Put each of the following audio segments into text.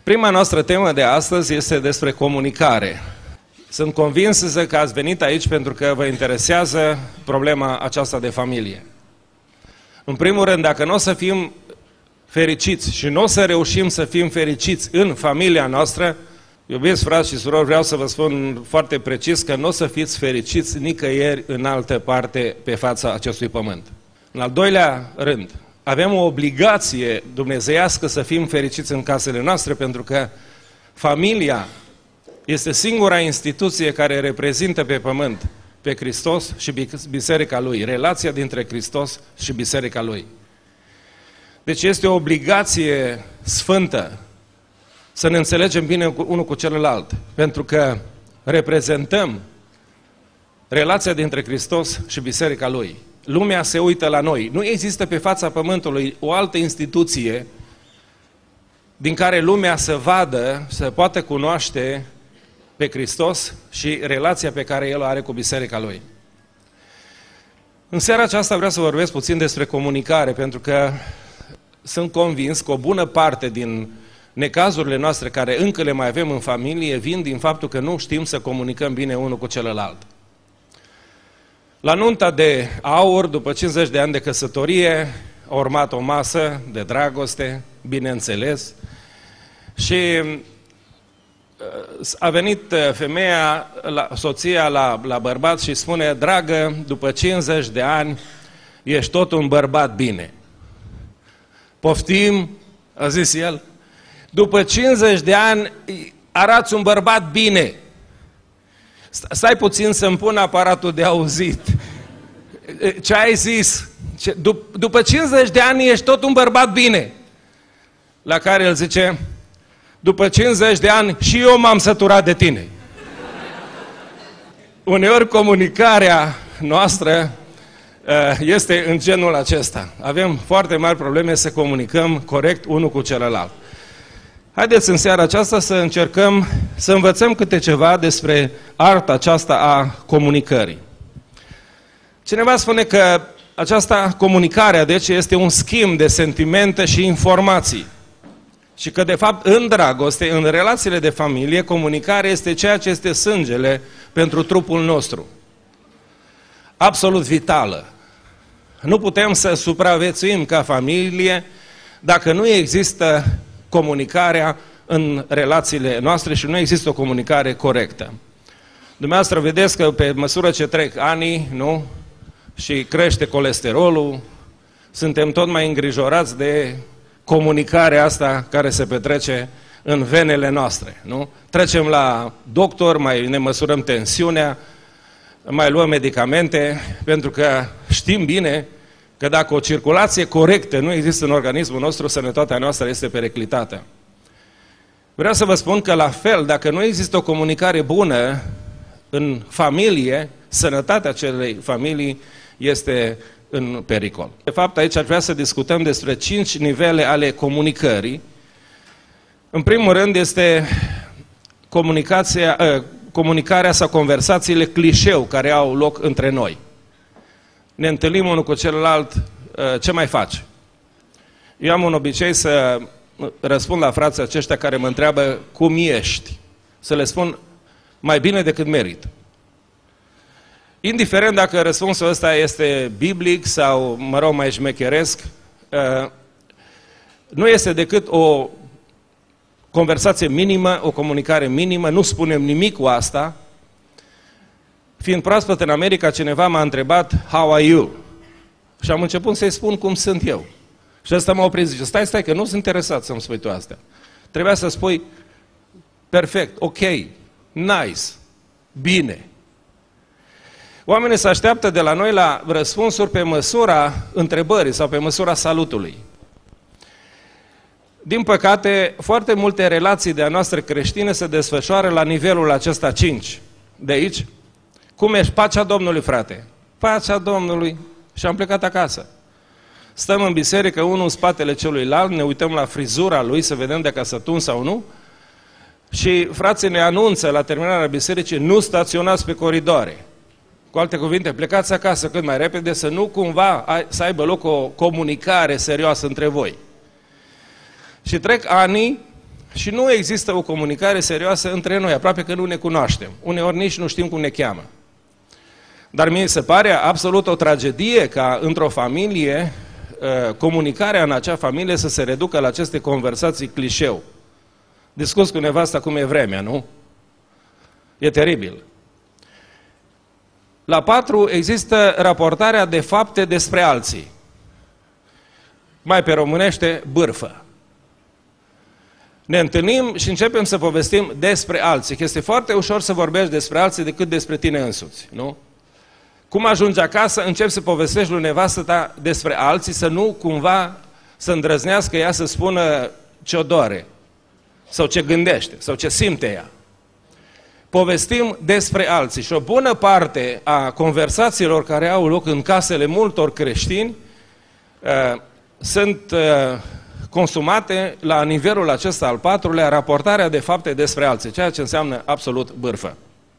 Prima noastră temă de astăzi este despre comunicare. Sunt convins că ați venit aici pentru că vă interesează problema aceasta de familie. În primul rând, dacă nu o să fim fericiți și nu o să reușim să fim fericiți în familia noastră, iubiți frați și surori, vreau să vă spun foarte precis că nu o să fiți fericiți nicăieri în altă parte pe fața acestui pământ. În al doilea rând, avem o obligație dumnezeiască să fim fericiți în casele noastre, pentru că familia este singura instituție care reprezintă pe pământ pe Hristos și biserica Lui, relația dintre Hristos și biserica Lui. Deci este o obligație sfântă să ne înțelegem bine unul cu celălalt, pentru că reprezentăm relația dintre Hristos și biserica Lui. Lumea se uită la noi. Nu există pe fața pământului o altă instituție din care lumea să vadă, să poată cunoaște pe Hristos și relația pe care El o are cu biserica Lui. În seara aceasta vreau să vorbesc puțin despre comunicare, pentru că sunt convins că o bună parte din necazurile noastre care încă le mai avem în familie vin din faptul că nu știm să comunicăm bine unul cu celălalt. La nunta de aur, după 50 de ani de căsătorie, a urmat o masă de dragoste, bineînțeles, și a venit femeia, soția la bărbat și spune: dragă, după 50 de ani ești tot un bărbat bine. Poftim, a zis el, după 50 de ani arăți un bărbat bine. Stai puțin să-mi pun aparatul de auzit. Ce ai zis? După 50 de ani ești tot un bărbat bine. La care el zice: după 50 de ani și eu m-am săturat de tine. Uneori comunicarea noastră este în genul acesta. Avem foarte mari probleme să comunicăm corect unul cu celălalt. Haideți în seara aceasta să încercăm să învățăm câte ceva despre arta aceasta a comunicării. Cineva spune că această comunicare, deci, este un schimb de sentimente și informații. Și că, de fapt, în dragoste, în relațiile de familie, comunicarea este ceea ce este sângele pentru trupul nostru. Absolut vitală. Nu putem să supraviețuim ca familie dacă nu există comunicarea în relațiile noastre și nu există o comunicare corectă. Dumneavoastră vedeți că pe măsură ce trec anii, nu? Și crește colesterolul, suntem tot mai îngrijorați de comunicarea asta care se petrece în venele noastre, nu? Trecem la doctor, mai ne măsurăm tensiunea, mai luăm medicamente, pentru că știm bine că dacă o circulație corectă nu există în organismul nostru, sănătatea noastră este periclitată. Vreau să vă spun că la fel, dacă nu există o comunicare bună în familie, sănătatea acelei familii este în pericol. De fapt, aici ar vrea să discutăm despre 5 nivele ale comunicării. În primul rând este comunicarea sau conversațiile clișeu care au loc între noi. Ne întâlnim unul cu celălalt: ce mai faci? Eu am un obicei să răspund la frații aceștia care mă întreabă cum ești. Să le spun: mai bine decât merit. Indiferent dacă răspunsul ăsta este biblic sau, mă rog, mai șmecheresc, nu este decât o conversație minimă, o comunicare minimă, nu spunem nimic cu asta. Fiind proaspăt în America, cineva m-a întrebat: how are you? Și am început să-i spun cum sunt eu. Și ăsta m-a oprit, zice: stai, că nu sunt interesat să-mi spui tu astea. Trebuia să spui: perfect, ok, nice, bine. Oamenii se așteaptă de la noi la răspunsuri pe măsura întrebării sau pe măsura salutului. Din păcate, foarte multe relații de-a noastră creștine se desfășoară la nivelul acesta 5. De aici: cum ești? Pacea Domnului, frate. Pacea Domnului. Și am plecat acasă. Stăm în biserică, unul în spatele celuilalt, ne uităm la frizura lui să vedem dacă a sătuns sau nu. Și frații ne anunță la terminarea bisericii: nu staționați pe coridoare. Cu alte cuvinte, plecați acasă cât mai repede, să nu cumva să aibă loc o comunicare serioasă între voi. Și trec ani Și nu există o comunicare serioasă între noi, aproape că nu ne cunoaștem. Uneori nici nu știm cum ne cheamă. Dar mi se pare absolut o tragedie ca într-o familie, comunicarea în acea familie să se reducă la aceste conversații clișeu. Discuți cu nevasta cum e vremea, nu? E teribil. La 4 există raportarea de fapte despre alții. Mai pe românește, bârfă. Ne întâlnim și începem să povestim despre alții. Că este foarte ușor să vorbești despre alții decât despre tine însuți, nu? Cum ajungi acasă, începi să povestești lui nevastă ta despre alții, să nu cumva să îndrăznească ea să spună ce-o doare, sau ce gândește, sau ce simte ea. Povestim despre alții și o bună parte a conversațiilor care au loc în casele multor creștini sunt consumate la nivelul acesta al 4-lea, raportarea de fapte despre alții, ceea ce înseamnă absolut bârfă.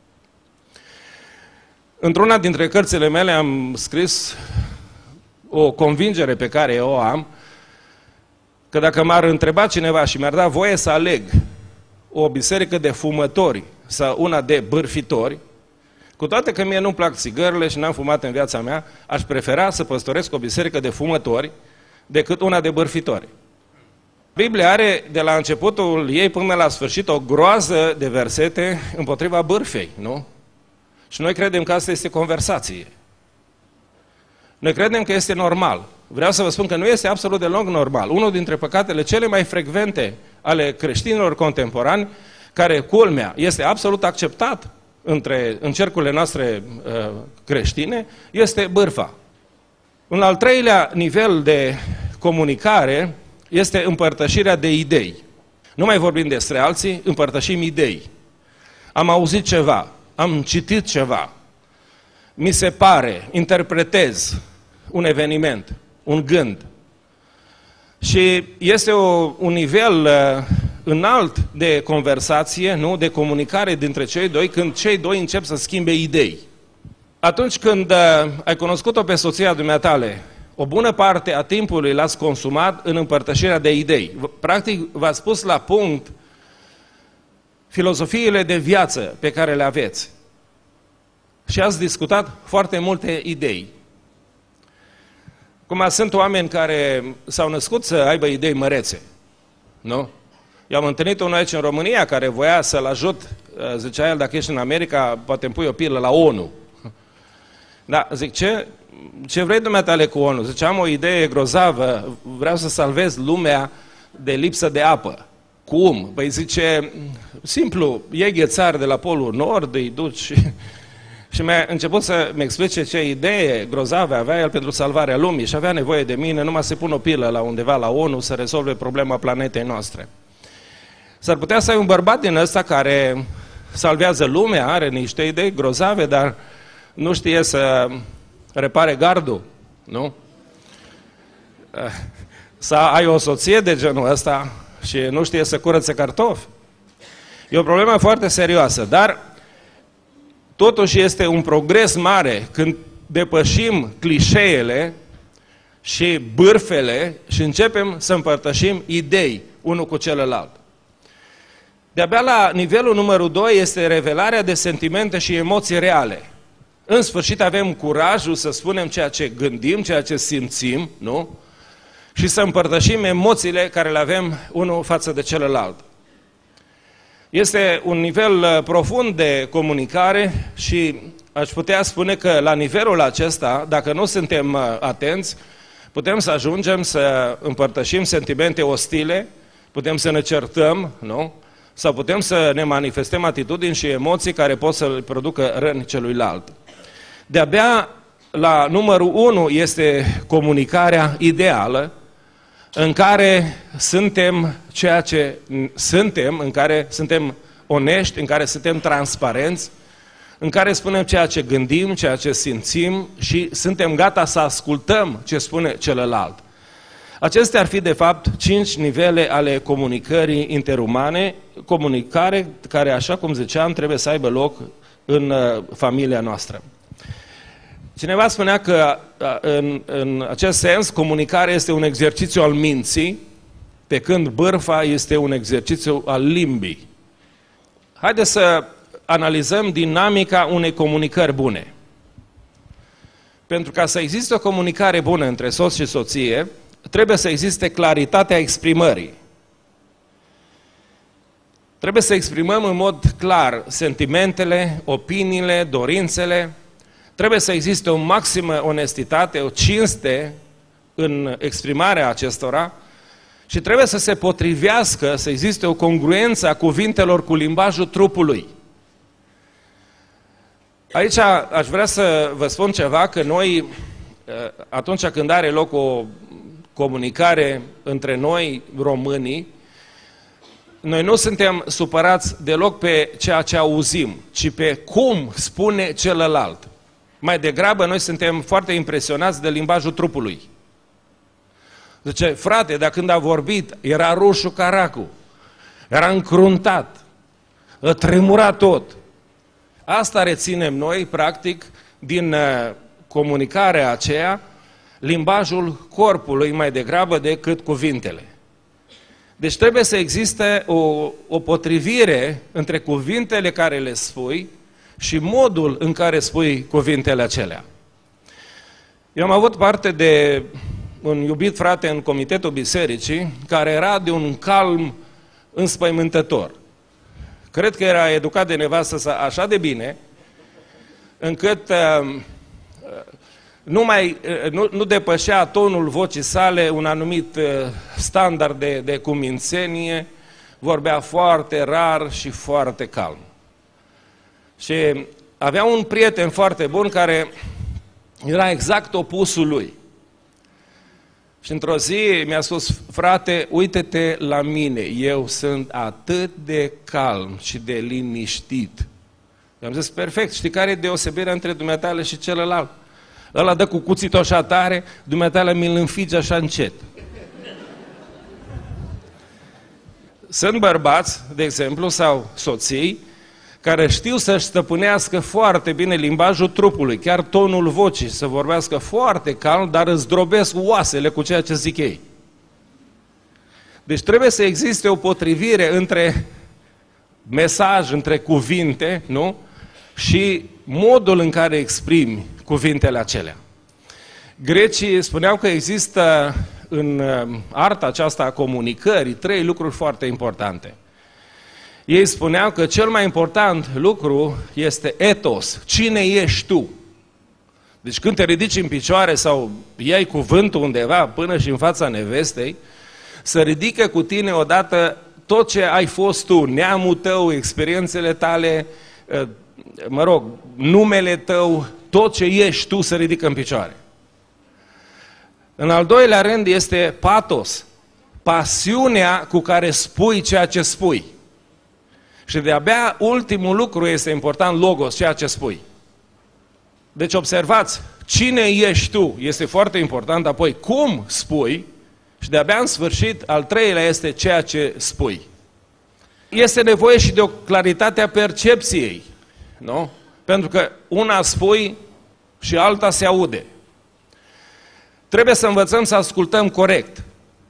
Într-una dintre cărțile mele am scris o convingere pe care eu o am, că dacă m-ar întreba cineva și mi-ar da voie să aleg o biserică de fumători sau una de bârfitori, cu toate că mie nu-mi plac țigările și n-am fumat în viața mea, aș prefera să păstoresc o biserică de fumători decât una de bârfitori. Biblia are de la începutul ei până la sfârșit o groază de versete împotriva bârfei, nu? Și noi credem că asta este conversație. Noi credem că este normal. Vreau să vă spun că nu este absolut deloc normal. Unul dintre păcatele cele mai frecvente ale creștinilor contemporani, care, culmea, este absolut acceptat în cercurile noastre creștine, este bârfa. Un al treilea nivel de comunicare este împărtășirea de idei. Nu mai vorbim despre alții, împărtășim idei. Am auzit ceva, am citit ceva, mi se pare, interpretez un eveniment, un gând. Și este un nivel înalt de conversație, nu, de comunicare dintre cei doi, când cei doi încep să schimbe idei. Atunci când ai cunoscut-o pe soția dumneatale, o bună parte a timpului l-ați consumat în împărtășirea de idei. Practic, v-ați pus la punct filozofiile de viață pe care le aveți. Și ați discutat foarte multe idei. Cum sunt oameni care s-au născut să aibă idei mărețe, nu? Eu am întâlnit unul aici în România care voia să-l ajut, zicea el, dacă ești în America, poate îmi pui o pilă la ONU. Da, zic, ce vrei dumneatale cu ONU? Zice, am o idee grozavă, vreau să salvez lumea de lipsă de apă. Cum? Păi zice, simplu, iei ghețari de la Polul Nord, îi duci... Și mi-a început să-mi explice ce idee grozavă avea el pentru salvarea lumii și avea nevoie de mine numai să pun o pilă la undeva la ONU să rezolve problema planetei noastre. S-ar putea să ai un bărbat din ăsta care salvează lumea, are niște idei grozave, dar nu știe să repare gardul, nu? Să ai o soție de genul ăsta și nu știe să curățe cartofi. E o problemă foarte serioasă, dar totuși este un progres mare când depășim clișeele și bârfele și începem să împărtășim idei unul cu celălalt. De-abia la nivelul numărul 2 este revelarea de sentimente și emoții reale. În sfârșit avem curajul să spunem ceea ce gândim, ceea ce simțim, nu? Și să împărtășim emoțiile care le avem unul față de celălalt. Este un nivel profund de comunicare și aș putea spune că la nivelul acesta, dacă nu suntem atenți, putem să ajungem să împărtășim sentimente ostile, putem să ne certăm, nu? Sau putem să ne manifestăm atitudini și emoții care pot să-l producă răni celuilalt. De-abia la numărul 1 este comunicarea ideală, în care suntem ceea ce suntem, în care suntem onești, în care suntem transparenți, în care spunem ceea ce gândim, ceea ce simțim și suntem gata să ascultăm ce spune celălalt. Acestea ar fi, de fapt, 5 nivele ale comunicării interumane, comunicare care, așa cum ziceam, trebuie să aibă loc în familia noastră. Cineva spunea că, în acest sens, comunicarea este un exercițiu al minții pe când bârfa este un exercițiu al limbii. Haideți să analizăm dinamica unei comunicări bune. Pentru ca să existe o comunicare bună între soț și soție, trebuie să existe claritatea exprimării. Trebuie să exprimăm în mod clar sentimentele, opiniile, dorințele. Trebuie să existe o maximă onestitate, o cinste în exprimarea acestora și trebuie să se potrivească, să existe o congruență a cuvintelor cu limbajul trupului. Aici aș vrea să vă spun ceva, că noi, atunci când are loc o comunicare între noi, românii, noi nu suntem supărați deloc pe ceea ce auzim, ci pe cum spune celălalt. Mai degrabă, noi suntem foarte impresionați de limbajul trupului. Zice, frate, dar când a vorbit, era roșu caracul, era încruntat, a tremurat tot. Asta reținem noi, practic, din comunicarea aceea, limbajul corpului mai degrabă decât cuvintele. Deci trebuie să existe o potrivire între cuvintele care le spui și modul în care spui cuvintele acelea. Eu am avut parte de un iubit frate în comitetul bisericii, care era de un calm înspăimântător. Cred că era educat de nevastă sa așa de bine, încât nu depășea tonul vocii sale un anumit standard de cumințenie, vorbea foarte rar și foarte calm. Și avea un prieten foarte bun care era exact opusul lui. Și într-o zi mi-a spus, frate, uite-te la mine, eu sunt atât de calm și de liniștit. I-am zis, perfect, știi care e deosebirea între dumneatale și celălalt? Ăla dă cu cuțitul așa tare, dumneatale mi-l înfige așa încet. Sunt bărbați, de exemplu, sau soții, care știu să-și stăpânească foarte bine limbajul trupului, chiar tonul vocii, să vorbească foarte calm, dar îți drobesc oasele cu ceea ce zic ei. Deci trebuie să existe o potrivire între mesaj, între cuvinte, nu? Și modul în care exprimi cuvintele acelea. Grecii spuneau că există în arta aceasta a comunicării 3 lucruri foarte importante. Ei spuneau că cel mai important lucru este ethos. Cine ești tu? Deci când te ridici în picioare sau iei cuvântul undeva până și în fața nevestei, să ridică cu tine odată tot ce ai fost tu, neamul tău, experiențele tale, numele tău, tot ce ești tu să ridică în picioare. În al doilea rând este pathos, pasiunea cu care spui ceea ce spui. Și de-abia ultimul lucru este important, logos, ceea ce spui. Deci observați, cine ești tu este foarte important, apoi cum spui și de-abia în sfârșit, al treilea este ceea ce spui. Este nevoie și de o claritate a percepției, nu? Pentru că una spui și alta se aude. Trebuie să învățăm să ascultăm corect.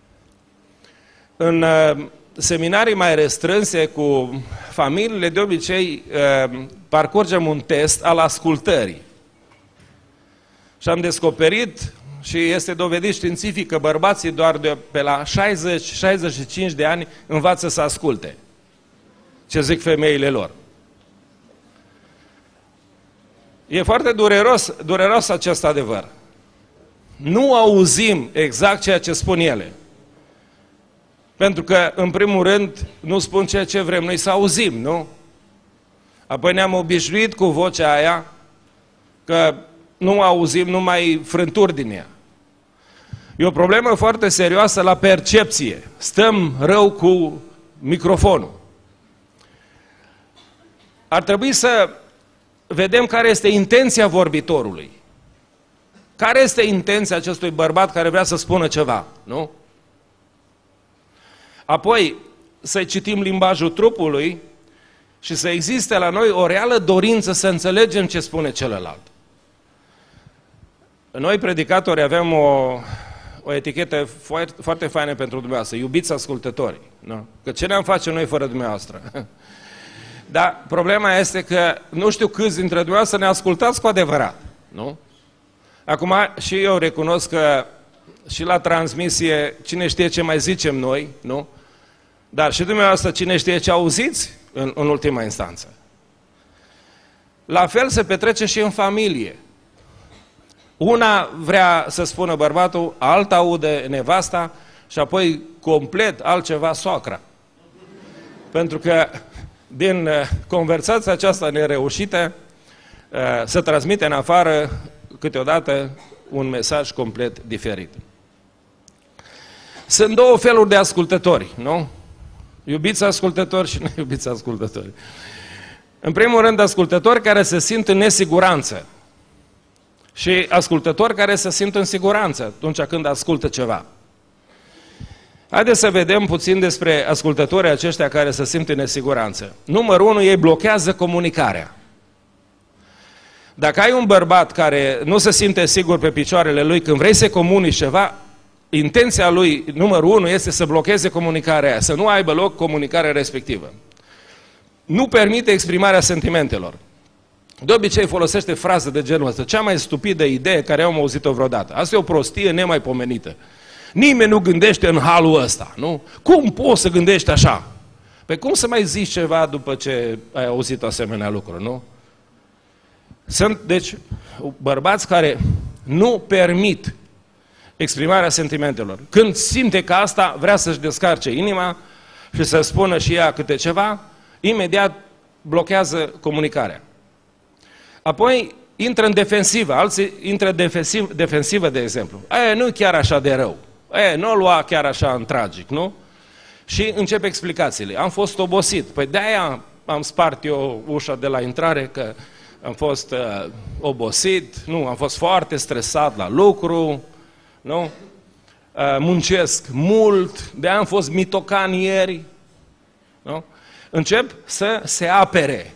În seminarii mai restrânse cu familiile, de obicei parcurgem un test al ascultării. Și am descoperit, și este dovedit științific, că bărbații doar de pe la 60-65 de ani învață să asculte ce zic femeile lor. E foarte dureros acest adevăr. Nu auzim exact ceea ce spun ele. Pentru că, în primul rând, nu spun ceea ce vrem noi să auzim, nu? Apoi ne-am obișnuit cu vocea aia că nu auzim numai frânturi din ea. E o problemă foarte serioasă la percepție. Stăm rău cu microfonul. Ar trebui să vedem care este intenția vorbitorului. Care este intenția acestui bărbat care vrea să spună ceva, nu? Apoi, să citim limbajul trupului și să existe la noi o reală dorință să înțelegem ce spune celălalt. Noi, predicatori, avem o etichetă foarte, foarte faină pentru dumneavoastră. Iubiți ascultătorii. Nu? Că ce ne-am face noi fără dumneavoastră? Dar problema este că nu știu câți dintre dumneavoastră ne ascultați cu adevărat. Nu? Acum și eu recunosc că și la transmisie cine știe ce mai zicem noi, nu? Dar și dumneavoastră cine știe ce auziți în ultima instanță. La fel se petrece și în familie. Una vrea să spună bărbatul, alta aude nevasta și apoi complet altceva soacra. Pentru că din conversația aceasta nereușită se transmite în afară câteodată un mesaj complet diferit. Sunt două feluri de ascultători, nu? Iubiți ascultători și neiubiți ascultători. În primul rând, ascultători care se simt în nesiguranță și ascultători care se simt în siguranță atunci când ascultă ceva. Haideți să vedem puțin despre ascultătorii aceștia care se simt în nesiguranță. Numărul 1, ei blochează comunicarea. Dacă ai un bărbat care nu se simte sigur pe picioarele lui când vrei să comunici ceva, intenția lui, numărul 1, este să blocheze comunicarea aia, să nu aibă loc comunicarea respectivă. Nu permite exprimarea sentimentelor. De obicei folosește fraze de genul ăsta, cea mai stupidă idee care am auzit-o vreodată. Asta e o prostie nemaipomenită. Nimeni nu gândește în halul ăsta, nu? Cum poți să gândești așa? Păi cum să mai zici ceva după ce ai auzit asemenea lucruri, nu? Sunt, deci, bărbați care nu permit exprimarea sentimentelor. Când simte că asta vrea să-și descarce inima și să spună și ea câte ceva, imediat blochează comunicarea. Apoi intră în defensivă, alții intră în defensivă, de exemplu. Aia nu e chiar așa de rău. Aia nu o lua chiar așa în tragic, nu? Și încep explicațiile. Am fost obosit. Păi de-aia am spart eu ușa de la intrare, că am fost obosit, nu, am fost foarte stresat la lucru, nu? Muncesc mult, de-aia am fost mitocan ieri, nu? Încep să se apere.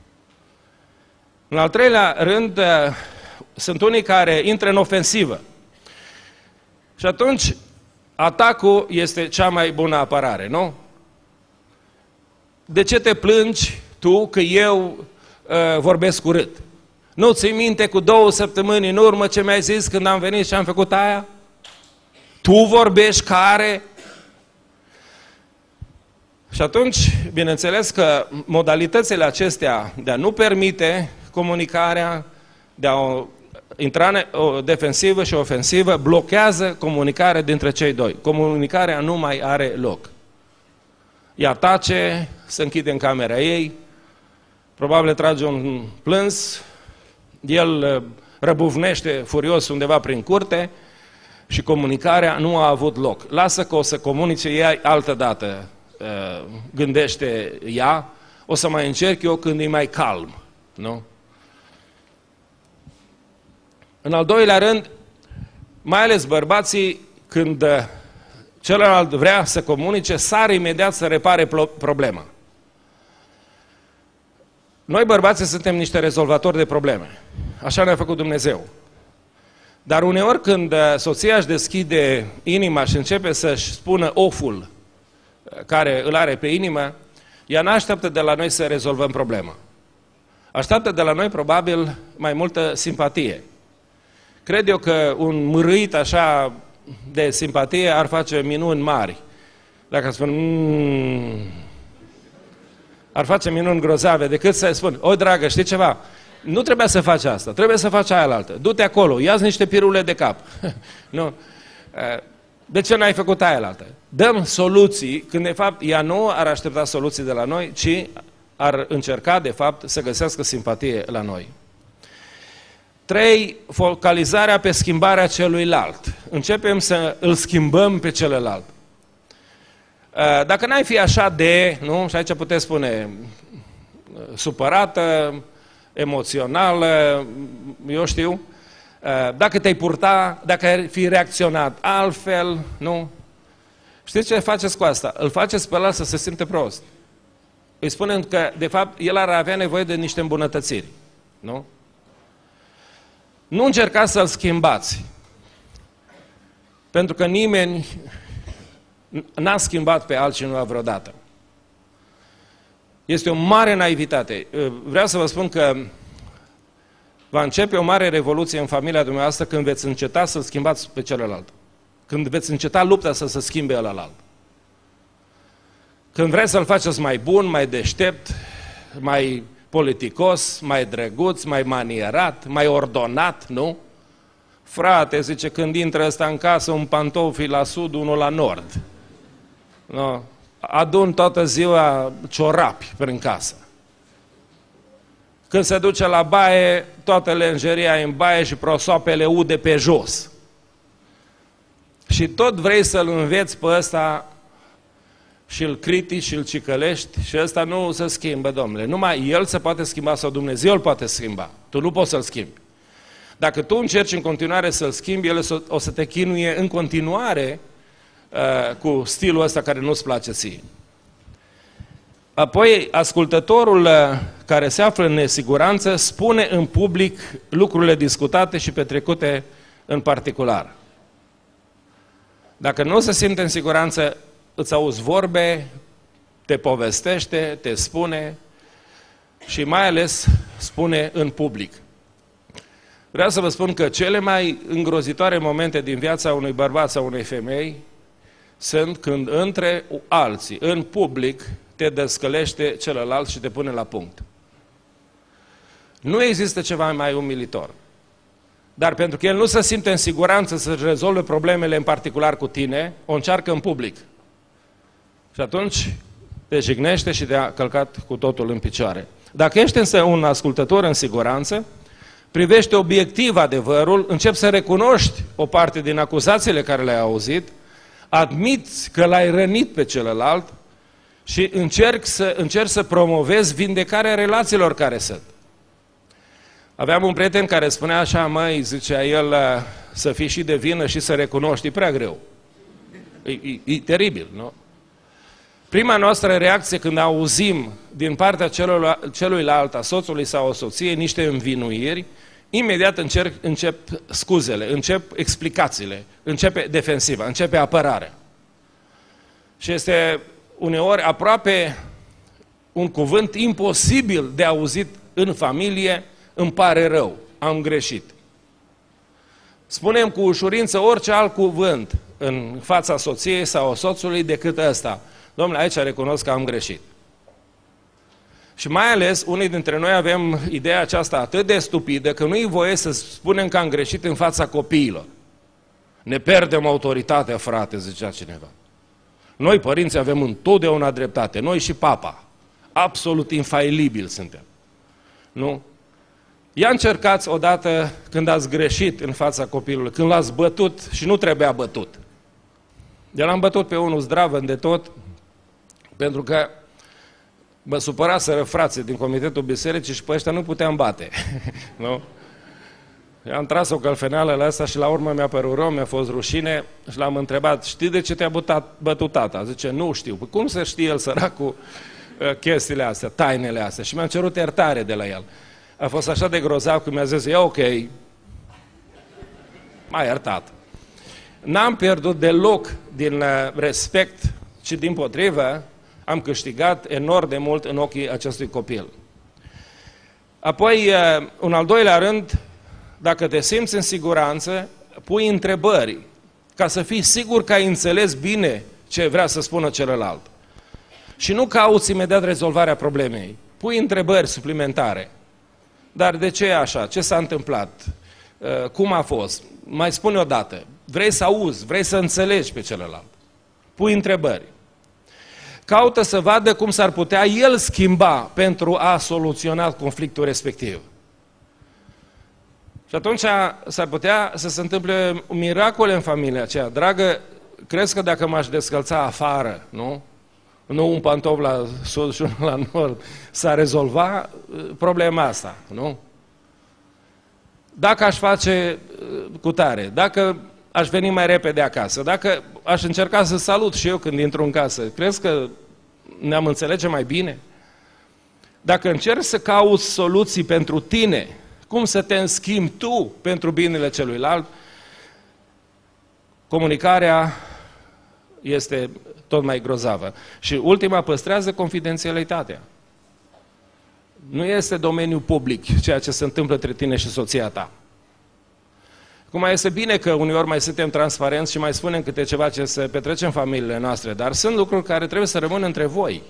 În al treilea rând, sunt unii care intră în ofensivă. Și atunci, atacul este cea mai bună apărare, nu? De ce te plângi tu că eu vorbesc urât? Nu ți minte cu 2 săptămâni în urmă ce mi-ai zis când am venit și am făcut aia? Tu vorbești care? Și atunci, bineînțeles că modalitățile acestea de a nu permite comunicarea, de a intra în o defensivă și ofensivă, blochează comunicarea dintre cei doi. Comunicarea nu mai are loc. Ea tace, se închide în camera ei, probabil trage un plâns, el răbuvnește furios undeva prin curte și comunicarea nu a avut loc. Lasă că o să comunice ea altă dată, gândește ea, o să mai încerc eu când e mai calm, nu? În al doilea rând, mai ales bărbații, când celălalt vrea să comunice, sar imediat să repare problema. Noi bărbații suntem niște rezolvatori de probleme. Așa ne-a făcut Dumnezeu. Dar uneori când soția își deschide inima și începe să-și spună oful care îl are pe inimă, ea nu așteaptă de la noi să rezolvăm problema. Așteaptă de la noi probabil mai multă simpatie. Cred eu că un mârâit așa de simpatie ar face minuni mari. Dacă spun, ar face minuni grozave, decât să spun, o dragă, știi ceva? Nu trebuia să faci asta, trebuie să faci aia altă. Du-te acolo, ia-ți niște pirule de cap. Nu? De ce n-ai făcut aia altă? Dăm soluții, când de fapt ea nu ar aștepta soluții de la noi, ci ar încerca de fapt să găsească simpatie la noi. 3. Focalizarea pe schimbarea celuilalt. Începem să îl schimbăm pe celălalt. Dacă n-ai fi așa de, nu? Și aici puteți spune supărată, emoțională, eu știu, dacă te-ai purta, dacă ai fi reacționat altfel, nu? Știți ce faceți cu asta? Îl faceți pe ăla să se simte prost. Îi spunem că, de fapt, el ar avea nevoie de niște îmbunătățiri, nu? Nu încercați să-l schimbați. Pentru că nimeni n-a schimbat pe altcineva vreodată. Este o mare naivitate. Vreau să vă spun că va începe o mare revoluție în familia dumneavoastră când veți înceta să-l schimbați pe celălalt. Când veți înceta lupta să se schimbe ălălalt. Când vreți să-l faceți mai bun, mai deștept, mai politicos, mai drăguț, mai manierat, mai ordonat, nu? Frate, zice, când intră ăsta în casă, un pantofi la sud, unul la nord. Nu? Adun toată ziua ciorapi prin casă. Când se duce la baie, toată lenjeria e în baie și prosoapele ude pe jos. Și tot vrei să-l înveți pe ăsta și îl critici și îl cicălești și ăsta nu se schimbă, domnule. Numai el se poate schimba sau Dumnezeu îl poate schimba. Tu nu poți să-l schimbi. Dacă tu încerci în continuare să-l schimbi, el o să te chinuie în continuare cu stilul ăsta care nu-ți place ție. Apoi, ascultătorul care se află în nesiguranță spune în public lucrurile discutate și petrecute în particular. Dacă nu se simte în siguranță, îți auzi vorbe, te povestește, te spune și mai ales spune în public. Vreau să vă spun că cele mai îngrozitoare momente din viața unui bărbat sau unei femei sunt când între alții, în public, te descălește celălalt și te pune la punct. Nu există ceva mai umilitor. Dar pentru că el nu se simte în siguranță să-și rezolve problemele în particular cu tine, o încearcă în public. Și atunci te jignește și te-a călcat cu totul în picioare. Dacă ești însă un ascultător în siguranță, privește obiectiv adevărul, începi să recunoști o parte din acuzațiile care le-ai auzit, admiți că l-ai rănit pe celălalt și încerci să promovezi vindecarea relațiilor care sunt. Aveam un prieten care spunea așa, măi, zicea el, să fii și de vină și să recunoști, e prea greu. E teribil, nu? Prima noastră reacție când auzim din partea celuilalt, a soțului sau a soției, niște învinuiri, imediat încep scuzele, încep explicațiile, începe defensiva, începe apărarea. Și este uneori aproape un cuvânt imposibil de auzit în familie, îmi pare rău, am greșit. Spunem cu ușurință orice alt cuvânt în fața soției sau soțului decât ăsta. Domnule, aici recunosc că am greșit. Și mai ales, unii dintre noi avem ideea aceasta atât de stupidă că nu-i voie să spunem că am greșit în fața copiilor. Ne pierdem autoritatea, frate, zicea cineva. Noi, părinții, avem întotdeauna dreptate. Noi și papa. Absolut infailibil suntem. Nu? Ia încercați odată când ați greșit în fața copilului, când l-ați bătut și nu trebuia bătut. Eu l-am bătut pe unul zdravăn de tot, pentru că mă supăraseră frații din comitetul bisericii și pe ăștia nu puteam bate. Nu? Eu am tras o călfeneală la asta și la urmă mi-a părut rău, mi-a fost rușine și l-am întrebat, știi de ce te-a bătut tata? Zice, nu știu. Păi cum să știe el, săracul, chestiile astea, tainele astea? Și mi-am cerut iertare de la el. A fost așa de grozav că mi-a zis, e ok, m-a iertat. N-am pierdut deloc din respect, ci dimpotrivă am câștigat enorm de mult în ochii acestui copil. Apoi, un al doilea rând, dacă te simți în siguranță, pui întrebări, ca să fii sigur că ai înțeles bine ce vrea să spună celălalt. Și nu cauți imediat rezolvarea problemei. Pui întrebări suplimentare. Dar de ce e așa? Ce s-a întâmplat? Cum a fost? Mai spune o dată. Vrei să auzi, vrei să înțelegi pe celălalt. Pui întrebări. Caută să vadă cum s-ar putea el schimba pentru a soluționa conflictul respectiv. Și atunci s-ar putea să se întâmple miracole în familia aceea. Dragă, crezi că dacă m-aș descălța afară, nu? Nu un pantof la sud și unul la nord, s-ar rezolva problema asta, nu? Dacă aș face cutare, dacă aș veni mai repede acasă, dacă aș încerca să salut și eu când intru în casă, crezi că ne-am înțelege mai bine? Dacă încerci să cauți soluții pentru tine, cum să te înschimbi tu pentru binele celuilalt, comunicarea este tot mai grozavă. Și ultima, păstrează confidențialitatea. Nu este domeniu public ceea ce se întâmplă între tine și soția ta. Acum este bine că uneori mai suntem transparenți și mai spunem câte ceva ce se petrece în familiile noastre, dar sunt lucruri care trebuie să rămână între voi.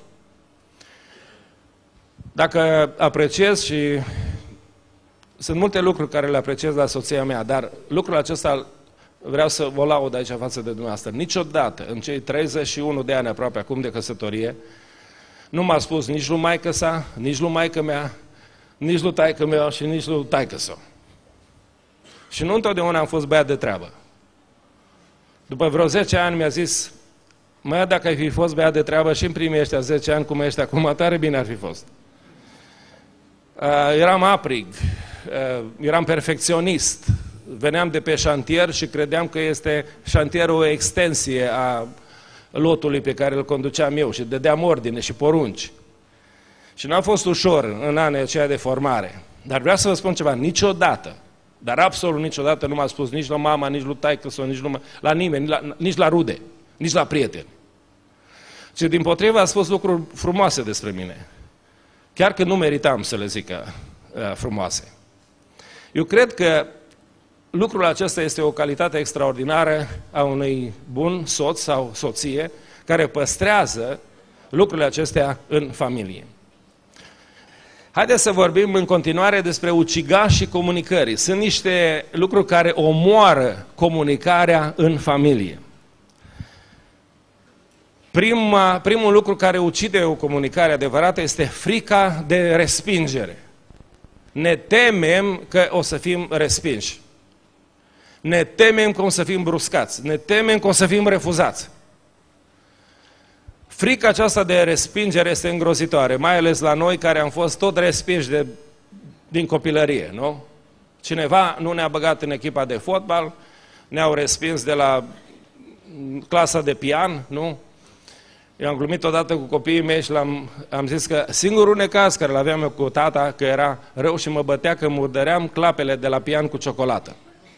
Dacă apreciez și sunt multe lucruri care le apreciez la soția mea, dar lucrul acesta vreau să vă laud aici față de dumneavoastră. Niciodată, în cei 31 de ani aproape acum de căsătorie, nu m-a spus nici lui maică-sa, nici lui maică-mea, nici lui taică-meu și nici lui taică-so. Și nu întotdeauna am fost băiat de treabă. După vreo 10 ani mi-a zis, mă, dacă ai fi fost băiat de treabă și în primii ăștia 10 ani cum ești acum, tare bine ar fi fost. Eram aprig, eram perfecționist, veneam de pe șantier și credeam că este șantierul o extensie a lotului pe care îl conduceam eu și dădeam ordine și porunci. Și n-a fost ușor în anii aceia de formare. Dar vreau să vă spun ceva, niciodată, dar absolut niciodată nu m-a spus nici la mama, nici lui taică-so, nici la nimeni, nici la rude, nici la prieteni. Și dimpotrivă a spus lucruri frumoase despre mine. Chiar că nu meritam să le zică frumoase. Eu cred că lucrul acesta este o calitate extraordinară a unui bun soț sau soție care păstrează lucrurile acestea în familie. Haideți să vorbim în continuare despre ucigașii comunicării. Sunt niște lucruri care omoară comunicarea în familie. Primul lucru care ucide o comunicare adevărată este frica de respingere. Ne temem că o să fim respinși. Ne temem că o să fim bruscați. Ne temem că o să fim refuzați. Frica aceasta de respingere este îngrozitoare, mai ales la noi care am fost tot respinși din copilărie, nu? Cineva nu ne-a băgat în echipa de fotbal, ne-au respins de la clasa de pian, nu? Eu am glumit odată cu copiii mei și am zis că singurul necaz care l-aveam eu cu tata, că era rău și mă bătea că murdăream clapele de la pian cu ciocolată.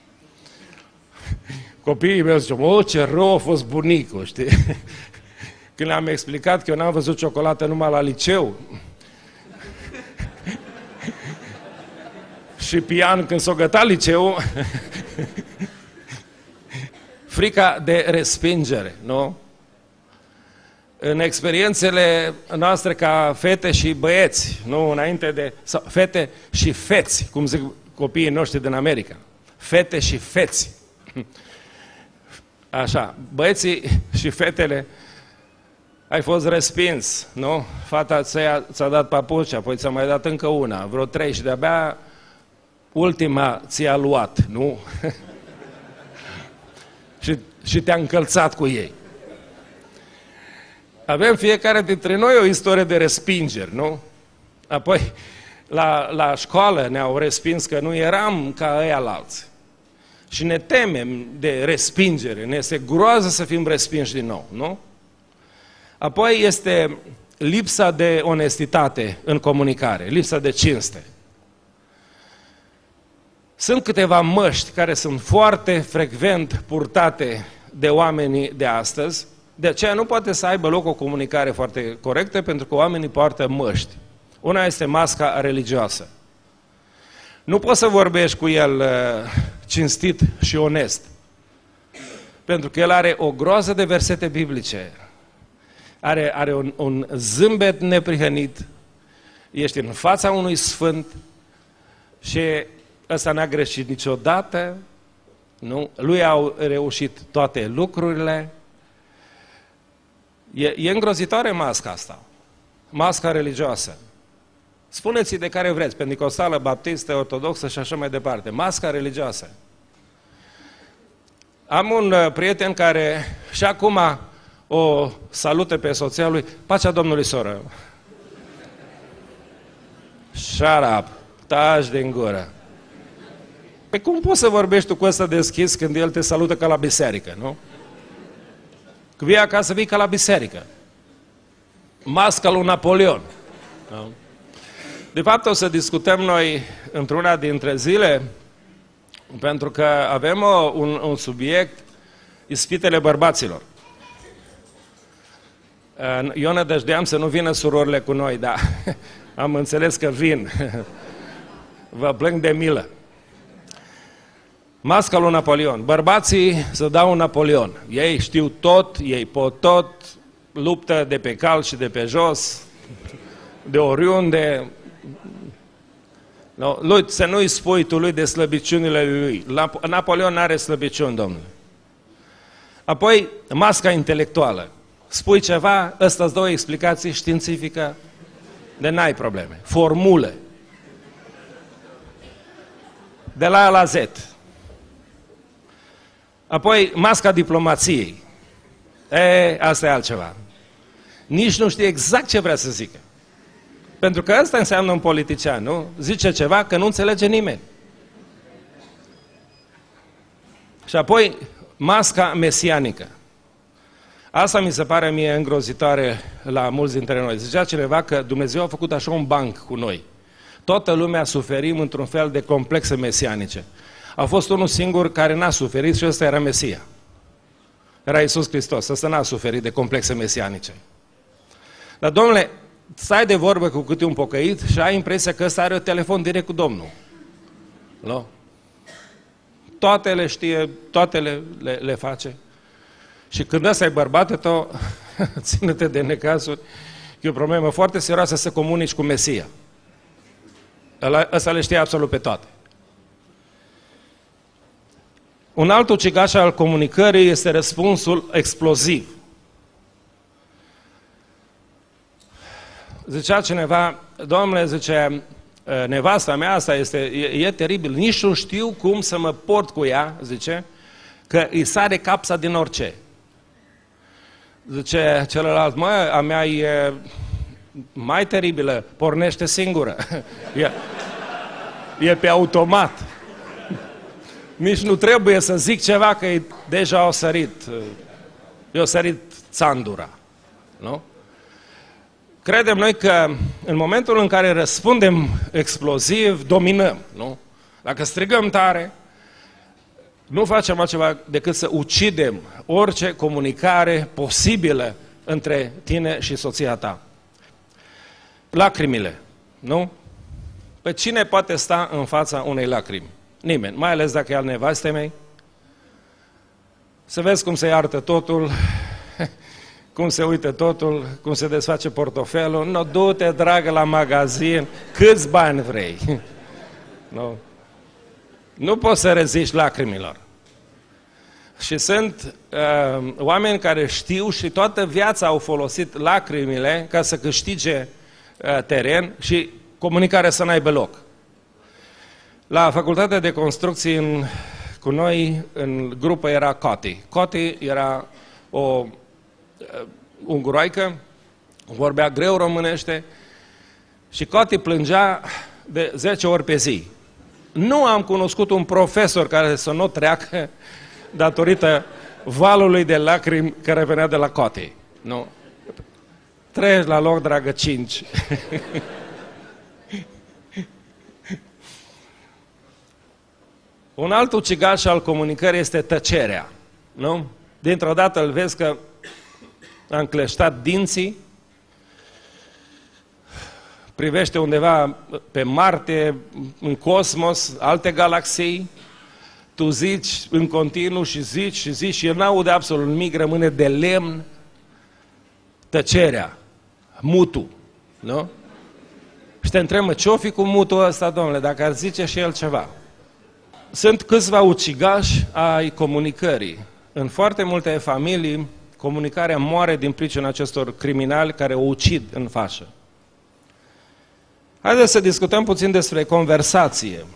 Copiii mei ziceau, ce rău a fost bunicul, știi? Când le-am explicat că eu n-am văzut ciocolată numai la liceu și pian când s-o găta liceu, frica de respingere, nu? În experiențele noastre ca fete și băieți, nu înainte de... Sau fete și feți, cum zic copiii noștri din America. Fete și feți. Așa, băieții și fetele, ai fost respins, nu? Fata ți-a dat papuci, apoi ți-a mai dat încă una, vreo 3 și de-abia ultima ți-a luat, nu? și te-a încălțat cu ei. Avem fiecare dintre noi o istorie de respingeri, nu? Apoi, la școală ne-au respins că nu eram ca ăialalți. Și ne temem de respingere, ne este groază să fim respinși din nou, nu? Apoi este lipsa de onestitate în comunicare, lipsa de cinste. Sunt câteva măști care sunt foarte frecvent purtate de oamenii de astăzi, de aceea nu poate să aibă loc o comunicare foarte corectă, pentru că oamenii poartă măști. Una este masca religioasă. Nu poți să vorbești cu el cinstit și onest, pentru că el are o groază de versete biblice, are un zâmbet neprihănit, ești în fața unui sfânt și ăsta n-a greșit niciodată, nu? Lui au reușit toate lucrurile. E îngrozitoare masca asta, masca religioasă. Spuneți de care vreți, pentecostală, baptistă, ortodoxă și așa mai departe. Masca religioasă. Am un prieten care și acum o salută pe soția lui, pacea Domnului, soră. Shut up, taci din gură. Păi cum poți să vorbești tu cu ăsta deschis când el te salută ca la biserică, nu? Că vii acasă, vii ca la biserică. Masca lui Napoleon. Nu? De fapt, o să discutăm noi într-una dintre zile, pentru că avem un subiect ispitele bărbaților. Eu nădăjdeam să nu vină surorile cu noi, dar am înțeles că vin. Vă plâng de milă. Masca lui Napoleon. Bărbații se dau un Napoleon. Ei știu tot, ei pot tot, luptă de pe cal și de pe jos, de oriunde. No, lui, să nu-i spui tu lui de slăbiciunile lui. Napoleon n-are slăbiciuni, domnule. Apoi, masca intelectuală. Spui ceva, ăsta îți dă o explicație științifică, de n-ai probleme. Formule. De la A la Z. Apoi, masca diplomației. Asta e altceva. Nici nu știe exact ce vrea să zică. Pentru că asta înseamnă un politician, nu? Zice ceva că nu înțelege nimeni. Și apoi, masca mesianică. Asta mi se pare mie îngrozitoare la mulți dintre noi. Zicea cineva că Dumnezeu a făcut așa un banc cu noi. Toată lumea suferim într-un fel de complexe mesianice. A fost unul singur care n-a suferit și ăsta era Mesia. Era Iisus Hristos. Ăsta n-a suferit de complexe mesianice. Dar, domnule, stai de vorbă cu câte un pocăit și ai impresia că ăsta are un telefon direct cu Domnul. Nu? Toate le știe, toate le face. Și când ăsta e bărbatul tău, ține-te de necazuri, e o problemă foarte serioasă să comunici cu Mesia. Ăsta le știe absolut pe toate. Un alt ucigaș al comunicării este răspunsul exploziv. Zicea cineva, domnule, zice, nevasta mea asta e teribil, nici nu știu cum să mă port cu ea, zice, că îi sare capsa din orice. Zice celălalt, mă, a mea e mai teribilă, pornește singură. E pe automat. Nici nu trebuie să zic ceva că deja au sărit. I-a sărit țandura. Nu? Credem noi că în momentul în care răspundem exploziv, dominăm. Nu? Dacă strigăm tare, nu facem altceva decât să ucidem orice comunicare posibilă între tine și soția ta. Lacrimile, nu? Pe cine poate sta în fața unei lacrimi? Nimeni, mai ales dacă e al nevastei mei. Să vezi cum se iartă totul, cum se uită totul, cum se desface portofelul. No, du-te, dragă, la magazin, câți bani vrei? No. Nu poți să reziști lacrimilor. Și sunt oameni care știu și toată viața au folosit lacrimile ca să câștige teren și comunicarea să n-aibă loc. La facultatea de construcții cu noi, în grupă era Coti. Coti era o unguroaică, vorbea greu românește și Coti plângea de 10 ori pe zi. Nu am cunoscut un profesor care să nu treacă datorită valului de lacrimi care venea de la Coti. Nu. Treci la loc, dragă, 5. Un alt ucigaș al comunicării este tăcerea. Nu? Dintr-o dată îl vezi că a încleștat dinții, privește undeva pe Marte, în cosmos, alte galaxii, tu zici în continuu și zici și el n-aude absolut nimic, rămâne de lemn. Tăcerea, mutul, nu? Și te întrebă, ce-o fi cu mutul ăsta, domnule, dacă ar zice și el ceva? Sunt câțiva ucigași ai comunicării. În foarte multe familii, comunicarea moare din pricina acestor criminali care o ucid în fașă. Haideți să discutăm puțin despre conversație.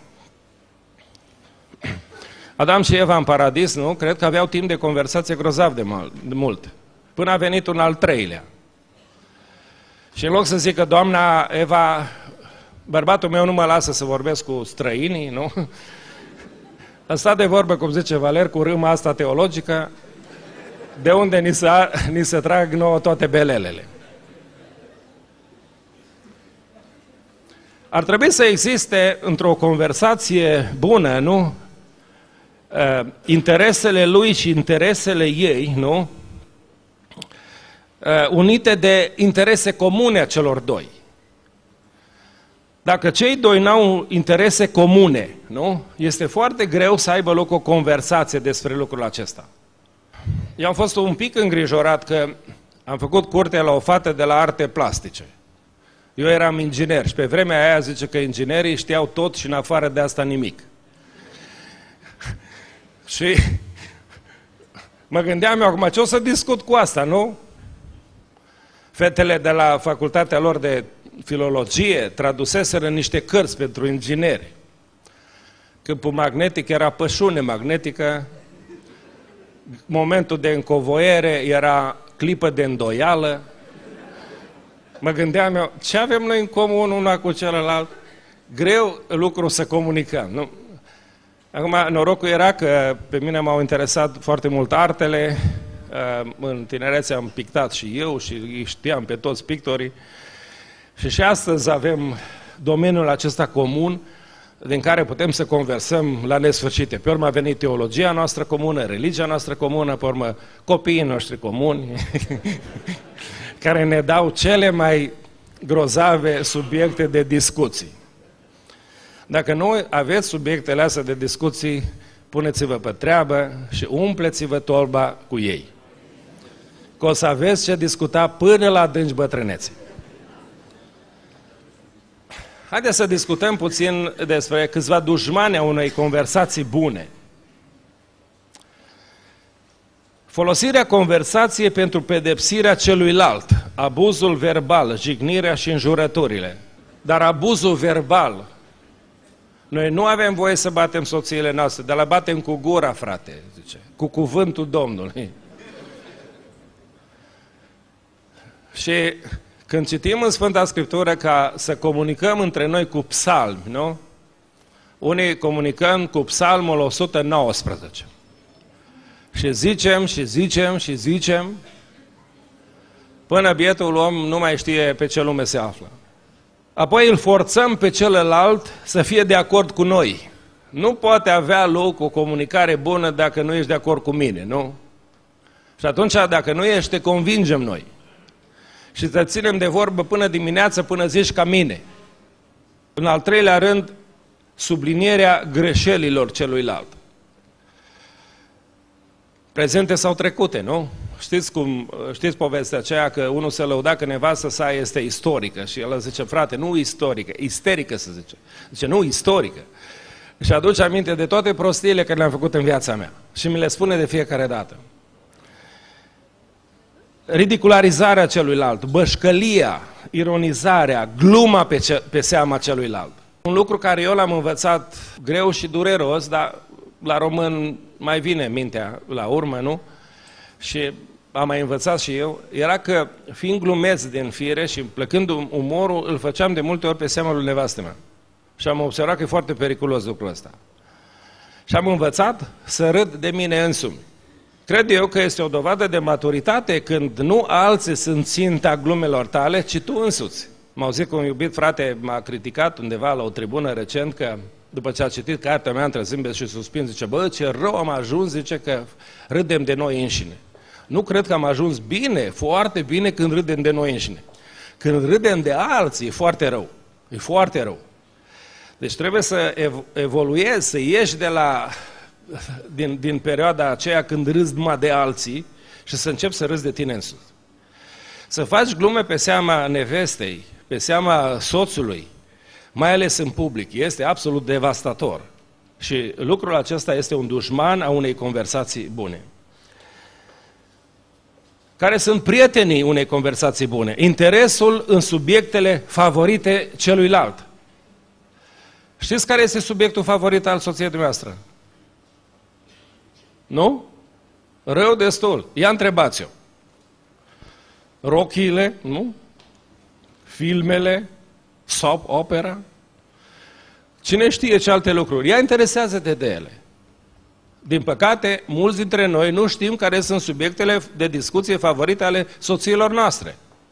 Adam și Eva în paradis, nu? Cred că aveau timp de conversație grozav de mult. Până a venit un al treilea. Și în loc să zică, doamna Eva, bărbatul meu nu mă lasă să vorbesc cu străinii, nu? A stat de vorbă, cum zice Valer, cu râma asta teologică, de unde ni se trag nouă toate belelele. Ar trebui să existe, într-o conversație bună, nu? interesele lui și interesele ei, nu? Unite de interese comune a celor doi. Dacă cei doi n-au interese comune, nu? Este foarte greu să aibă loc o conversație despre lucrul acesta. Eu am fost un pic îngrijorat că am făcut curte la o fată de la arte plastice. Eu eram inginer și pe vremea aia zice că inginerii știau tot și în afară de asta nimic. Și mă gândeam eu acum, ce o să discut cu asta, nu? Fetele de la facultatea lor de filologie traduseseră niște cărți pentru ingineri. Câmpul magnetic era pășune magnetică, momentul de încovoiere era clipă de îndoială. Mă gândeam eu, ce avem noi în comun una cu celălalt? Greu lucru să comunicăm, nu? Acum, norocul era că pe mine m-au interesat foarte mult artele, în tinerețe am pictat și eu și îi știam pe toți pictorii și astăzi avem domeniul acesta comun din care putem să conversăm la nesfârșite. Pe urmă a venit teologia noastră comună, religia noastră comună, pe urmă copiii noștri comuni care ne dau cele mai grozave subiecte de discuții. Dacă nu aveți subiectele astea de discuții, puneți-vă pe treabă și umpleți-vă tolba cu ei. Că o să aveți ce discuta până la adânci bătrânețe. Haideți să discutăm puțin despre câțiva dușmani a unei conversații bune. Folosirea conversației pentru pedepsirea celuilalt, abuzul verbal, jignirea și înjurăturile. Dar abuzul verbal, noi nu avem voie să batem soțiile noastre, dar le batem cu gura, frate, zice, cu cuvântul Domnului. Și când citim în Sfânta Scriptură ca să comunicăm între noi cu psalmi, nu? Unii comunicăm cu psalmul 119. Și zicem, și zicem, și zicem, până bietul om nu mai știe pe ce lume se află. Apoi îl forțăm pe celălalt să fie de acord cu noi. Nu poate avea loc o comunicare bună dacă nu ești de acord cu mine, nu? Și atunci, dacă nu ești, te convingem noi. Și te ținem de vorbă până dimineață, până zici ca mine. În al treilea rând, sublinierea greșelilor celuilalt. Prezente sau trecute, nu? Știți povestea aceea că unul se lăuda că nevastă sa este istorică și el zice, frate, nu istorică, isterică se zice. Zice, nu, istorică. Și aduce aminte de toate prostiile care le-am făcut în viața mea. Și mi le spune de fiecare dată. Ridicularizarea celuilalt, bășcălia, ironizarea, gluma pe seama celuilalt. Un lucru care eu l-am învățat greu și dureros, dar la român mai vine mintea la urmă, nu? Și am mai învățat și eu, era că fiind glumeț din fire și plăcând umorul, îl făceam de multe ori pe seama lui nevastă mea. Și am observat că e foarte periculos lucrul ăsta. Și am învățat să râd de mine însumi. Cred eu că este o dovadă de maturitate când nu alții sunt ținta glumelor tale, ci tu însuți. M-au zis că un iubit frate m-a criticat undeva la o tribună recent că după ce a citit cartea mea între zâmbet și suspin, zice, bă, ce rău am ajuns, zice că râdem de noi înșine. Nu cred că am ajuns bine, foarte bine când râdem de noi înșine. Când râdem de alții, e foarte rău. E foarte rău. Deci trebuie să evoluezi, să ieși din perioada aceea când râzi numai de alții și să începi să râzi de tine însuți. Să faci glume pe seama nevestei, pe seama soțului, mai ales în public, este absolut devastator. Și lucrul acesta este un dușman a unei conversații bune. Care sunt prietenii unei conversații bune? Interesul în subiectele favorite celuilalt. Știți care este subiectul favorit al soției dumneavoastră? Nu? Rău destul. Ia întrebați-o. Rochiile, nu? Filmele, soap opera. Cine știe ce alte lucruri? Ea interesează-te de ele. Din păcate, mulți dintre noi nu știm care sunt subiectele de discuție favorite ale soțiilor noastre.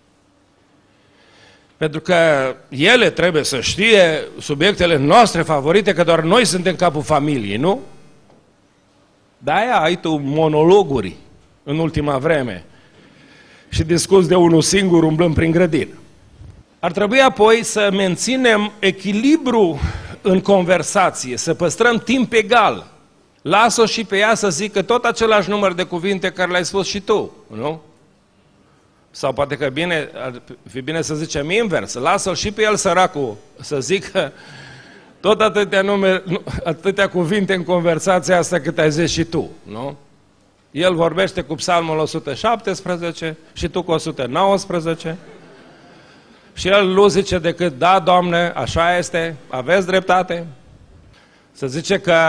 Pentru că ele trebuie să știe subiectele noastre favorite, că doar noi suntem capul familiei, nu? De-aia ai tu monologuri în ultima vreme și discuți de unul singur umblând prin grădină. Ar trebui apoi să menținem echilibru în conversație, să păstrăm timp egal. Lasă-o și pe ea să zică tot același număr de cuvinte care le-ai spus și tu, nu? Sau poate că ar fi bine să zicem invers, lasă-l și pe el săracul să zică tot atâtea cuvinte în conversația asta cât ai zis și tu, nu? El vorbește cu Psalmul 117 și tu cu 119 și el nu zice decât, da, Doamne, așa este, aveți dreptate. Să zice că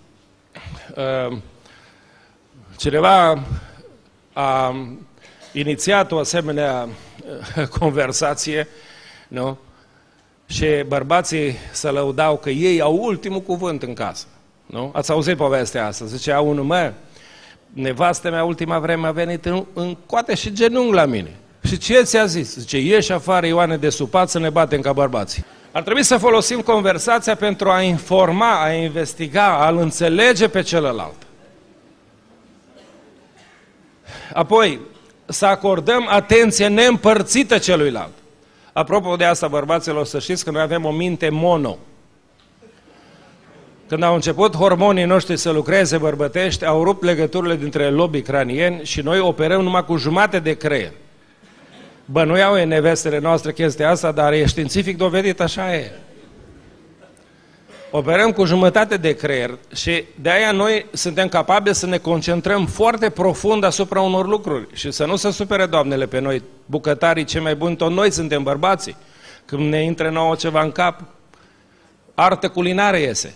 cineva a inițiat o asemenea conversație, nu? Și bărbații se lăudau că ei au ultimul cuvânt în casă. Nu? Ați auzit povestea asta? Zicea unul, mă, nevastă mea ultima vreme a venit în coate și genunchi la mine. Și ce ți-a zis? Zice, ieși afară, Ioane, de supat să ne batem ca bărbații. Ar trebui să folosim conversația pentru a informa, a investiga, a-l înțelege pe celălalt. Apoi, să acordăm atenție neîmpărțită celuilalt. Apropo de asta, bărbaților, să știți că noi avem o minte mono. Când au început hormonii noștri să lucreze bărbătești, au rupt legăturile dintre lobii cranieni și noi operăm numai cu jumate de creier. Bănuiau în nevestele noastre chestia asta, dar e științific dovedit, așa e. Operăm cu jumătate de creier și de-aia noi suntem capabili să ne concentrăm foarte profund asupra unor lucruri și să nu se supere doamnele pe noi, bucătarii cei mai buni, tot noi suntem bărbații. Când ne intre nouă ceva în cap, artă culinară iese.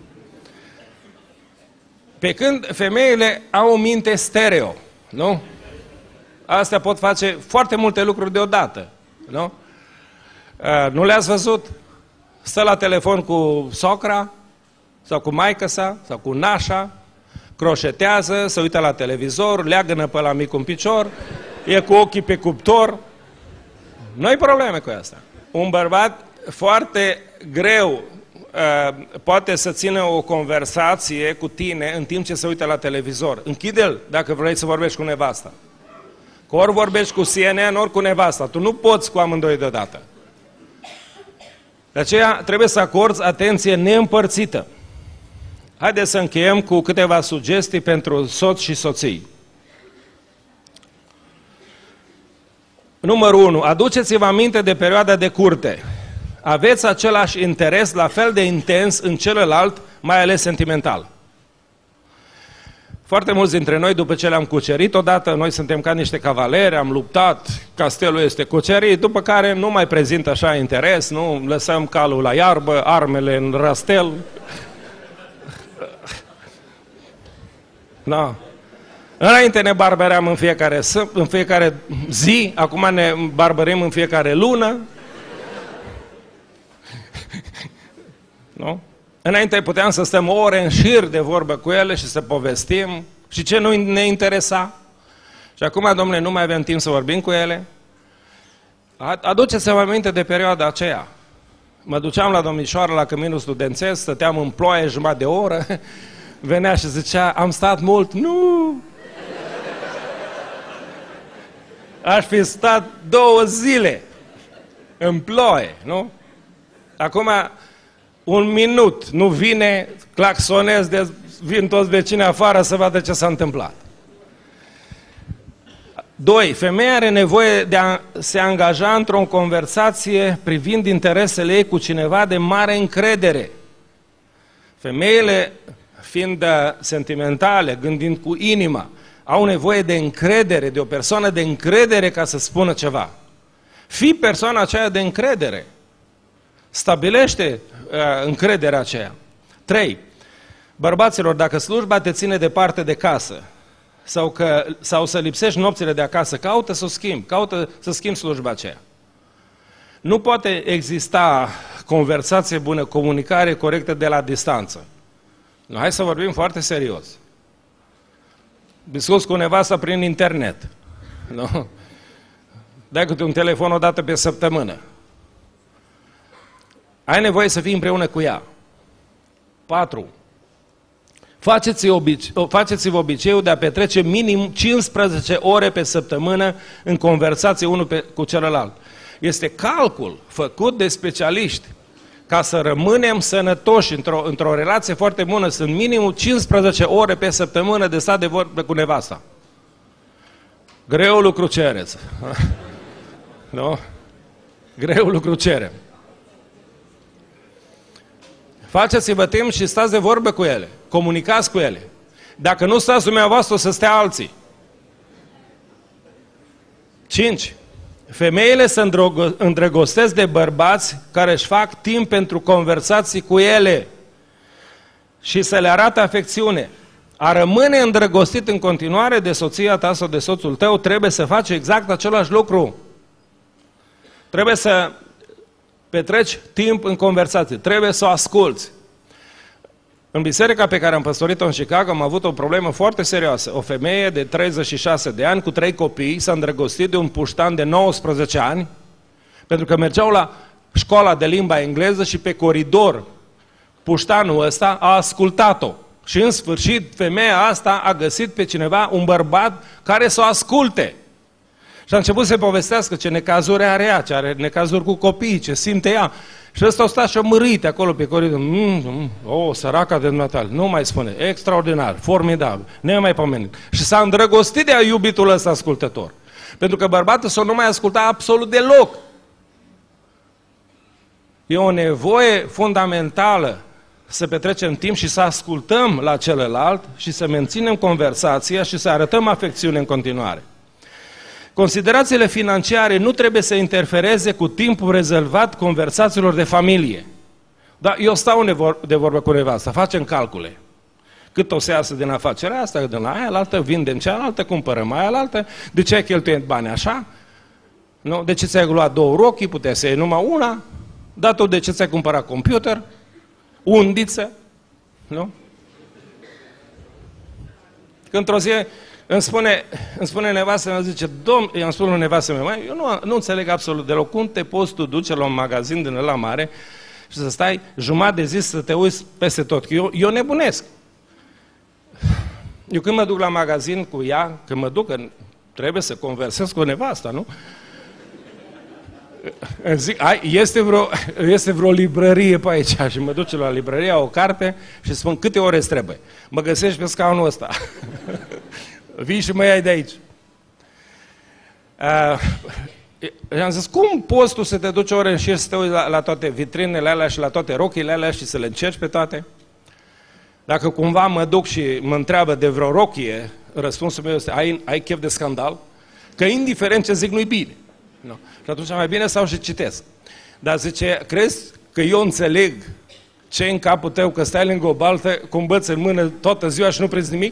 Pe când femeile au o minte stereo, nu? Astea pot face foarte multe lucruri deodată, nu? Nu le-ați văzut? Stă la telefon cu socra, sau cu maică-sa, sau cu nașa, croșetează, se uită la televizor, leagănă pe la mic un picior, e cu ochii pe cuptor. Nu-i probleme cu asta. Un bărbat foarte greu poate să țină o conversație cu tine în timp ce se uită la televizor. Închide-l dacă vrei să vorbești cu nevasta. Că ori vorbești cu CNN, ori cu nevasta. Tu nu poți cu amândoi deodată. De aceea trebuie să acorzi atenție neîmpărțită. Haideți să încheiem cu câteva sugestii pentru soți și soții. Numărul 1. Aduceți-vă aminte de perioada de curte. Aveți același interes la fel de intens în celălalt, mai ales sentimental. Foarte mulți dintre noi, după ce le-am cucerit odată, noi suntem ca niște cavaleri, am luptat, castelul este cucerit, după care nu mai prezintă așa interes, nu lăsăm calul la iarbă, armele în rastel. Da. Înainte ne barbăream în fiecare zi, acum ne barbărim în fiecare lună. Nu? Înainte puteam să stăm ore în șir de vorbă cu ele și să povestim. Și ce nu ne interesa? Și acum, domnule, nu mai avem timp să vorbim cu ele. Aduceți-vă aminte de perioada aceea. Mă duceam la domnișoară la căminul studențesc, stăteam în ploaie jumătate de oră, venea și zicea, am stat mult. Nu! Aș fi stat 2 zile în ploaie, nu? Acum, 1 minut, nu vine, claxonez, vin toți vecinii afară să vadă ce s-a întâmplat. 2. Femeia are nevoie de a se angaja într-o conversație privind interesele ei cu cineva de mare încredere. Femeile, fiind sentimentale, gândind cu inima, au nevoie de încredere, de o persoană de încredere ca să spună ceva. Fii persoana aceea de încredere. Stabilește încrederea aceea. 3. Bărbaților, dacă slujba te ține departe de casă sau să lipsești nopțile de acasă, caută să schimbi slujba aceea. Nu poate exista conversație bună, comunicare corectă de la distanță. Hai să vorbim foarte serios. Discuți cu nevasta prin internet. Nu? Dai câte un telefon o dată pe săptămână. Ai nevoie să fii împreună cu ea. 4. Faceți-vă obiceiul de a petrece minim 15 ore pe săptămână în conversație unul cu celălalt. Este calcul făcut de specialiști. Ca să rămânem sănătoși într-o relație foarte bună, sunt minim 15 ore pe săptămână de stat de vorbă cu nevasta. Greu lucru cereți. Nu? Greu lucru cerem. Faceți-vă timp și stați de vorbă cu ele. Comunicați cu ele. Dacă nu stați dumneavoastră, o să stea alții. 5. Femeile se îndrăgostesc de bărbați care își fac timp pentru conversații cu ele și să le arată afecțiune. A rămâne îndrăgostit în continuare de soția ta sau de soțul tău, trebuie să faci exact același lucru. Trebuie să petreci timp în conversație, trebuie să o asculți. În biserica pe care am păstorit-o în Chicago am avut o problemă foarte serioasă. O femeie de 36 de ani cu 3 copii s-a îndrăgostit de un puștan de 19 ani pentru că mergeau la școala de limba engleză și pe coridor puștanul ăsta a ascultat-o. Și în sfârșit femeia asta a găsit pe cineva, un bărbat care să o asculte. Și a început să povestească ce necazuri are ea, ce are necazuri cu copiii, ce simte ea. Și ăsta o sta și-o mărâite acolo pe coridor. Săraca de dumneata, nu mai spune, extraordinar, formidabil, nemaipomenit. Și s-a îndrăgostit de iubitul ăsta ascultător. Pentru că bărbatul s-o nu mai asculta absolut deloc. E o nevoie fundamentală să petrecem timp și să ascultăm la celălalt și să menținem conversația și să arătăm afecțiune în continuare. Considerațiile financiare nu trebuie să interfereze cu timpul rezervat conversațiilor de familie. Dar eu stau de vorbă cu nevasta, facem calcule. Cât o să iasă din afacerea asta, din aia alaltă, vindem cealaltă, cumpărăm aia alaltă, de ce ai cheltuit bani așa? Nu? De ce ți-ai luat 2 rochii, puteai să iei numai una? Dar tu de ce ți-ai cumpărat computer? Undiță? Nu? Că într-o zi îmi spune nevastă mea, zice, i-am spus lui nevastă mea, eu nu înțeleg absolut deloc cum te poți tu duce la un magazin din ăla mare și să stai jumătate de zi să te uiți peste tot. Eu nebunesc. Eu când mă duc la magazin cu ea, când mă duc, trebuie să conversez cu nevasta, nu? Zic, este vreo librărie pe aici și mă duce la librărie, o carte și spun câte ore îți trebuie. Mă găsești pe scaunul ăsta. Vii și mă iai de aici. I-am zis, cum poți tu să te duci ore în șir să te uiți la toate vitrinele alea și la toate rochile alea și să le încerci pe toate? Dacă cumva mă duc și mă întreabă de vreo rochie, răspunsul meu este, ai chef de scandal? Că indiferent ce zic, nu-i bine. No. Și atunci mai bine stau și citesc. Dar zice, crezi că eu înțeleg ce în capul tău, că stai lângă o baltă, cu un băț în mână toată ziua și nu prinzi nimic?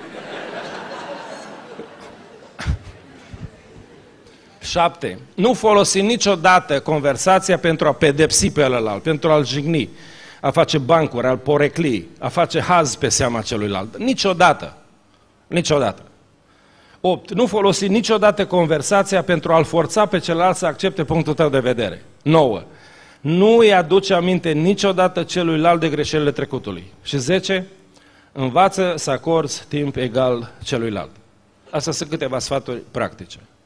7. Nu folosi niciodată conversația pentru a pedepsi pe ălălalt, pentru a-l jigni, a face bancuri, a-l porecli, a face haz pe seama celuilalt. Niciodată. Niciodată. 8. Nu folosi niciodată conversația pentru a-l forța pe celălalt să accepte punctul tău de vedere. 9. Nu îi aduce aminte niciodată celuilalt de greșelile trecutului. Și 10. Învață să acorzi timp egal celuilalt. Astea sunt câteva sfaturi practice.